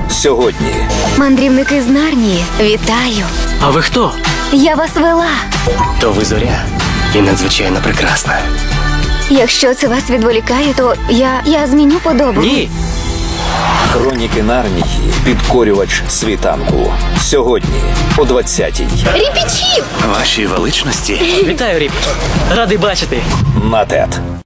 Сьогодні. Мандрівники з Нарнії, вітаю. А ви хто? Я вас вела. То ви зоря і надзвичайно прекрасна. Якщо це вас відволікає, то я зміню подобу. Ні! Хроніки Нарнії. Підкорювач світанку. Сьогодні о 20-й. Ріпічів! Вашій величності. Вітаю, Ріп. Радий бачити. На ТЕТ.